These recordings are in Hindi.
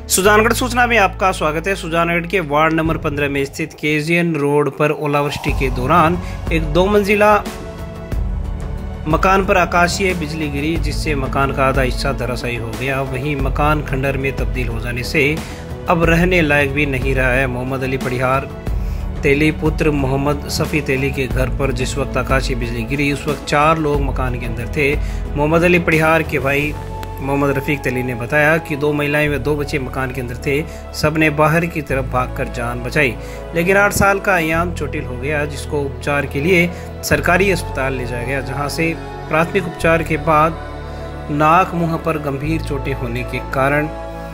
सुजानगढ़ सूचना में आपका स्वागत है। सुजानगढ़ के वार्ड नंबर 15 में स्थित केजीएन रोड पर ओलावृष्टि के दौरान एक 2 मंजिला मकान पर आकाशीय बिजली गिरी, जिससे मकान का आधा हिस्सा धराशायी हो गया। वहीं मकान खंडर में तब्दील हो जाने से अब रहने लायक भी नहीं रहा है। मोहम्मद अली पढ़ियार तेली पुत्र मोहम्मद सफ़ी तेली के घर पर जिस वक्त आकाशीय बिजली गिरी, उस वक्त 4 लोग मकान के अंदर थे। मोहम्मद अली पढ़ियार के भाई मोहम्मद रफीक तेली ने बताया कि 2 महिलाएं व 2 बच्चे मकान के अंदर थे। सबने बाहर की तरफ भागकर जान बचाई, लेकिन 8 साल का अयान चोटिल हो गया, जिसको उपचार के लिए सरकारी अस्पताल ले जाया गया, जहां से प्राथमिक उपचार के बाद नाक मुंह पर गंभीर चोटें होने के कारण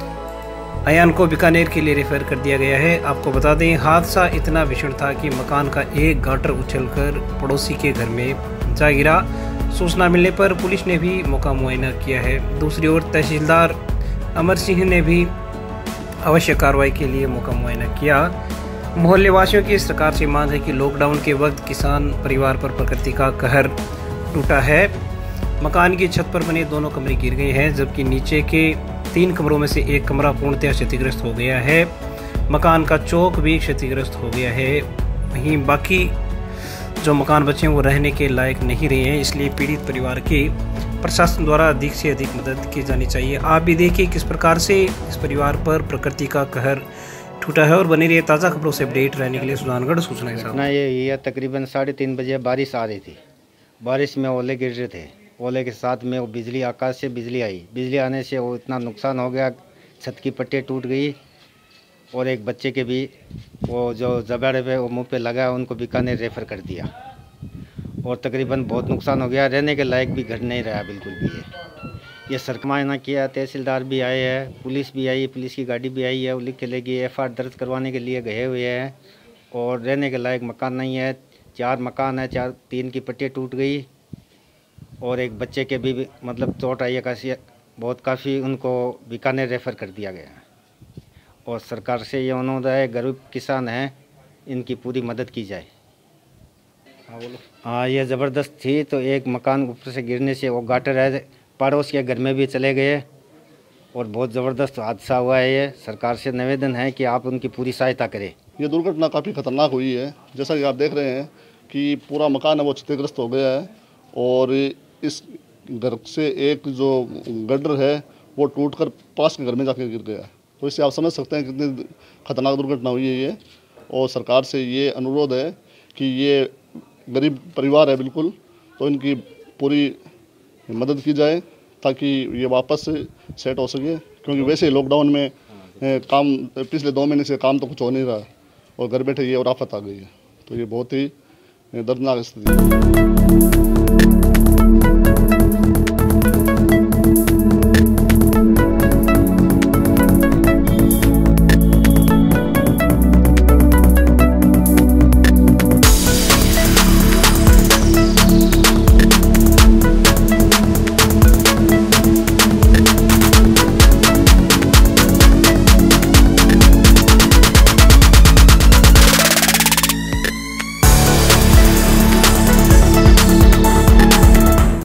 अयान को बीकानेर के लिए रेफर कर दिया गया है। आपको बता दें, हादसा इतना भीषण था कि मकान का एक गाटर उछलकर पड़ोसी के घर में जा गिरा। सूचना मिलने पर पुलिस ने भी मौका मुआयना किया है। दूसरी ओर तहसीलदार अमर सिंह ने भी आवश्यक कार्रवाई के लिए मौका मुआयना किया। मोहल्ले वासियों की सरकार से मांग है कि लॉकडाउन के वक्त किसान परिवार पर प्रकृति का कहर टूटा है। मकान की छत पर बने दोनों कमरे गिर गए हैं, जबकि नीचे के 3 कमरों में से एक कमरा पूर्णतः क्षतिग्रस्त हो गया है। मकान का चौक भी क्षतिग्रस्त हो गया है। वहीं बाकी जो मकान बचे हैं वो रहने के लायक नहीं रहे हैं, इसलिए पीड़ित परिवार की प्रशासन द्वारा अधिक से अधिक मदद की जानी चाहिए। आप भी देखिए किस प्रकार से इस परिवार पर प्रकृति का कहर टूटा है। और बने रहिए ताज़ा खबरों से अपडेट रहने के लिए सुजानगढ़ सूचना के साथ। ये तकरीबन 3:30 बजे बारिश आ रही थी। बारिश में ओले गिर रहे थे। ओले के साथ में वो बिजली, आकाश से बिजली आई। बिजली आने से वो इतना नुकसान हो गया, छत की पट्टी टूट गई और एक बच्चे के भी वो जो जबाड़े पे वो मुंह पे लगा, उनको बीकानेर रेफर कर दिया और तकरीबन बहुत नुकसान हो गया। रहने के लायक भी घर नहीं रहा बिल्कुल भी। ये सरकार मायना किया, तहसीलदार भी आए हैं, पुलिस भी आई, पुलिस की गाड़ी भी आई है, वो लिख के लेगी FIR दर्ज करवाने के लिए गए हुए हैं। और रहने के लायक मकान नहीं है। 4 मकान है, 3 की पट्टी टूट गई और एक बच्चे के भी मतलब चोट आई है बहुत काफ़ी, उनको बीकानेर रेफर कर दिया गया है। और सरकार से ये अनुरोध है, गरीब किसान हैं, इनकी पूरी मदद की जाए। हाँ बोलो। हाँ, ये ज़बरदस्त थी। तो एक मकान ऊपर से गिरने से वो गाटर है, पड़ोस के घर में भी चले गए और बहुत ज़बरदस्त हादसा हुआ है। ये सरकार से निवेदन है कि आप उनकी पूरी सहायता करें। ये दुर्घटना काफ़ी खतरनाक हुई है। जैसा कि आप देख रहे हैं कि पूरा मकान है वो क्षतिग्रस्त हो गया है और इस घर से एक जो गटर है वो टूटकर पास के घर में जाकर गिर गया है। तो इससे आप समझ सकते हैं कितनी खतरनाक दुर्घटना हुई है ये। और सरकार से ये अनुरोध है कि ये गरीब परिवार है बिल्कुल, तो इनकी पूरी मदद की जाए ताकि ये वापस सेट हो सके, क्योंकि वैसे लॉकडाउन में काम पिछले 2 महीने से काम तो कुछ हो नहीं रहा और घर बैठे ये और आफत आ गई है। तो ये बहुत ही दर्दनाक स्थिति है।